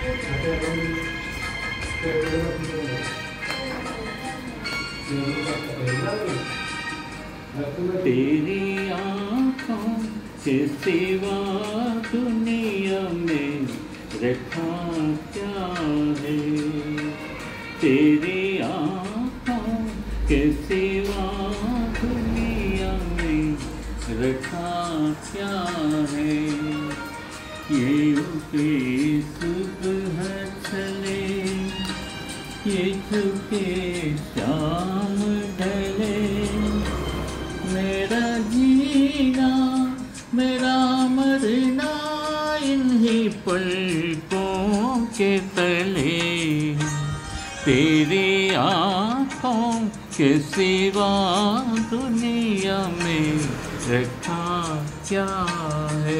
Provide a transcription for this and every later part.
तेरी आँखों के सिवा दुनिया में रखा क्या है। तेरी आँखों के सिवा दुनिया में रखा क्या है। ये उठे सुबह चले, ये झुके शाम ढले, मेरा जीना मेरा मरना इन्हीं पलकों के तले। तेरी आँखों के सिवा दुनिया में रखा क्या है।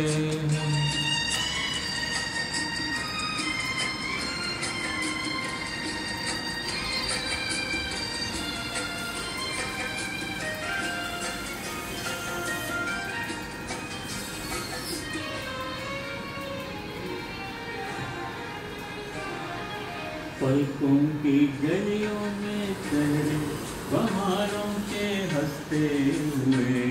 पलकों की गलियों में चेहरे बहारों के हंसते हुए,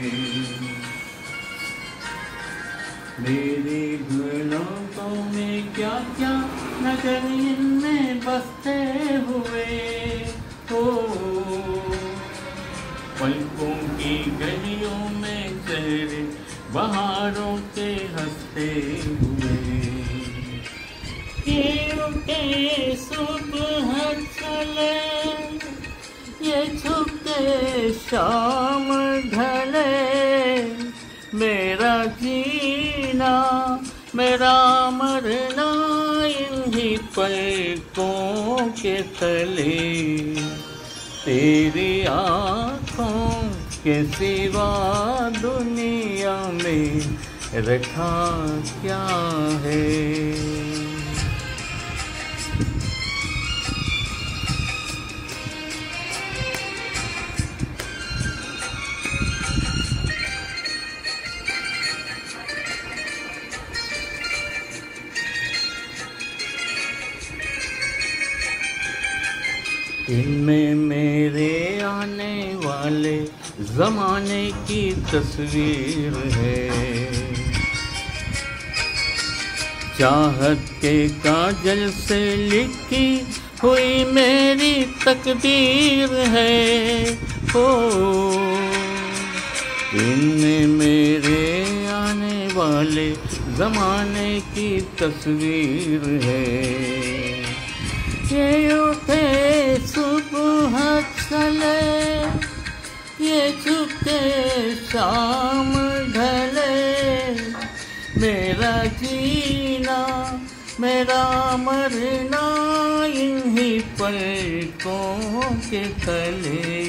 मेरे घरों में क्या क्या नगर इनमें बसते हुए। ओ पलकों की गलियों में चेहरे बहारों के हंसते हुए, ये सुबह चले, ये झुके शाम ढले, मेरा जीना मेरा मरना इन्हीं पलकों के तले। तेरी आँखों के सिवा दुनिया में रखा क्या है। इनमें मेरे आने वाले ज़माने की तस्वीर है, चाहत के काजल से लिखी हुई मेरी तकदीर है। ओ इनमें मेरे आने वाले ज़माने की तस्वीर है। ये उठे सुबह चले, ये झुके शाम ढले, मेरा जीना मेरा मरना इन्हीं पलकों के तले।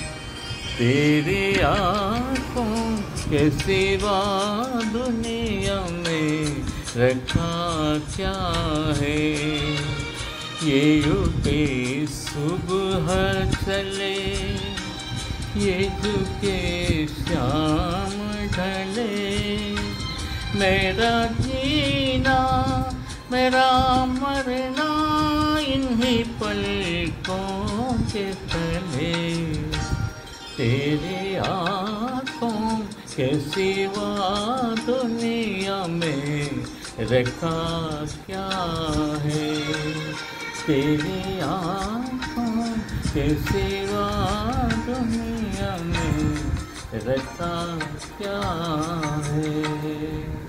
तेरी आँखों के सिवा दुनिया में रखा क्या है। ये उठे सुबह चले, ये झुके शाम ढले, मेरा जीना मेरा मरना इन्हीं पलकों के तले। तेरी आँखों के सिवा दुनिया में रखा क्या है। तेरी आँखों के सिवा दुनिया में रखा क्या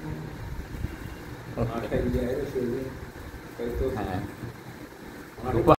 है।